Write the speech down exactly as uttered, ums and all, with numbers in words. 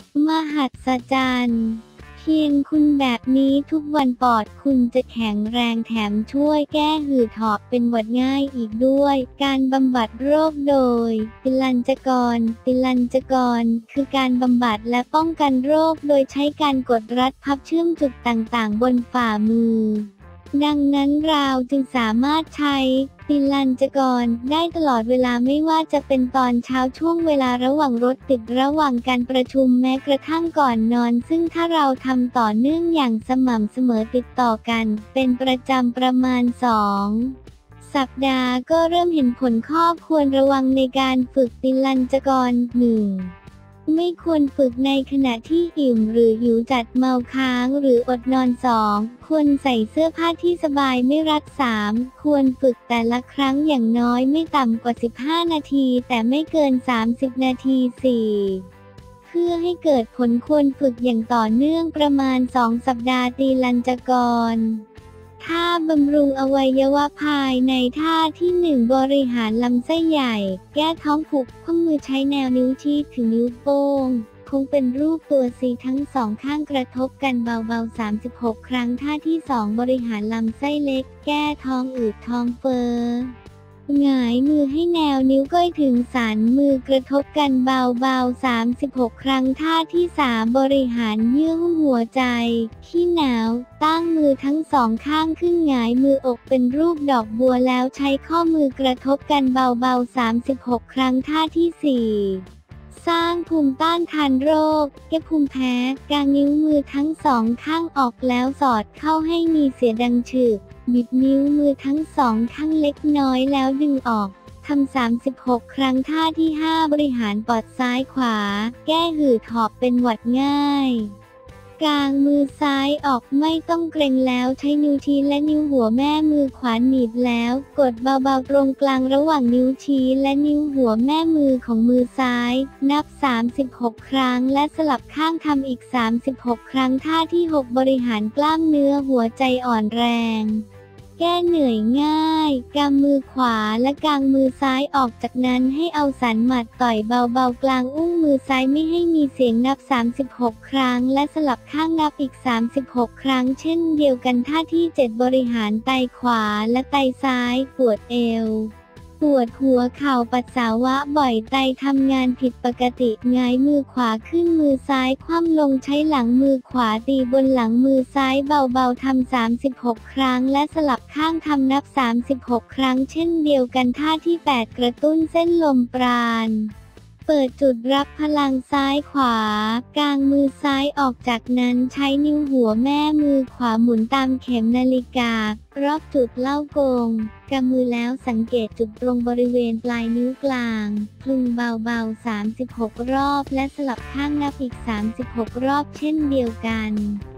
มหัศจรรย์เพียงคุณแบบนี้ทุกวันปอดคุณจะแข็งแรงแถมช่วยแก้หืดหอบเป็นหวัดง่ายอีกด้วยการบำบัดโรคโดยติลัญจกรติลัญจกรคือการบำบัดและป้องกันโรคโดยใช้การกดรัดพับเชื่อมจุดต่างๆบนฝ่ามือดังนั้นเราจึงสามารถใช้ติลัญจกรได้ตลอดเวลาไม่ว่าจะเป็นตอนเช้าช่วงเวลาระหว่างรถติดระหว่างการประชุมแม้กระทั่งก่อนนอนซึ่งถ้าเราทำต่อเนื่องอย่างสม่ำเสมอติดต่อกันเป็นประจำประมาณสองสัปดาห์ก็เริ่มเห็นผลข้อควรระวังในการฝึกติลัญจกร หนึ่งไม่ควรฝึกในขณะที่อิ่มหรือหิวจัดเมาค้างหรืออดนอน สองควรใส่เสื้อผ้าที่สบายไม่รัด สามควรฝึกแต่ละครั้งอย่างน้อยไม่ต่ำกว่าสิบห้านาทีแต่ไม่เกินสามสิบนาที สี่เพื่อให้เกิดผลควรฝึกอย่างต่อเนื่องประมาณสองสัปดาห์ติลัญจกรท่าบำรุงอวัยวะภายในท่าที่หนึ่งบริหารลำไส้ใหญ่แก้ท้องผูกข้อมือใช้แนวนิ้วชี้ถึงนิ้วโป้งคงเป็นรูปตัวซีทั้งสองข้างกระทบกันเบาๆสามสิบหกครั้งท่าที่สองบริหารลำไส้เล็กแก้ท้องอืดท้องเฟ้อหงายมือให้แนวนิ้วก้อยถึงสันมือกระทบกันเบาๆสามสิบหกครั้งท่าที่สามบริหารเยื่อหุ้มหัวใจขี้หนาวตั้งมือทั้งสองข้างขึ้นหงายมืออกเป็นรูปดอกบัวแล้วใช้ข้อมือกระทบกันเบาๆสามสิบหกครั้งท่าที่สี่สร้างภูมิต้านทานโรคแก้ภูมิแพ้กางนิ้วมือทั้งสองข้างออกแล้วสอดเข้าให้มีเสียงดังฉึกบิดนิ้วมือทั้งสองข้างเล็กน้อยแล้วดึงออกทำสามสิบหกครั้งท่าที่ห้าบริหารปอดซ้ายขวาแก้หืดหอบเป็นหวัดง่ายกางมือซ้ายออกไม่ต้องเกร็งแล้วใช้นิ้วชี้และนิ้วหัวแม่มือขวาหนีบแล้วกดเบาๆตรงกลางระหว่างนิ้วชี้และนิ้วหัวแม่มือของมือซ้ายนับสามสิบหกครั้งและสลับข้างทำอีกสามสิบหกครั้งท่าที่หกบริหารกล้ามเนื้อหัวใจอ่อนแรงแก้เหนื่อยง่ายกำมือขวาและกางมือซ้ายออกจากนั้นให้เอาสันหมัดต่อยเบาๆกลางอุ้งมือซ้ายไม่ให้มีเสียงนับสามสิบหกครั้งและสลับข้างนับอีกสามสิบหกครั้งเช่นเดียวกันท่าที่เจ็ดบริหารไตขวาและไตซ้ายปวดเอวปวดหัวเข่าปัสสาวะบ่อยไตทำงานผิดปกติหงายมือขวาขึ้นมือซ้ายคว่ำลงใช้หลังมือขวาตีบนหลังมือซ้ายเบาๆทำสามสิบหกครั้งและสลับข้างทำนับสามสิบหกครั้งเช่นเดียวกันท่าที่แปดกระตุ้นเส้นลมปราณเปิดจุดรับพลังซ้ายขวากางมือซ้ายออกจากนั้นใช้นิ้วหัวแม่มือขวาหมุนตามเข็มนาฬิการอบจุดเล่ากงกำมือแล้วสังเกตจุดตรงบริเวณปลายนิ้วกลางคลึงเบาๆสามสิบหกรอบและสลับข้างนับอีกสามสิบหกรอบเช่นเดียวกัน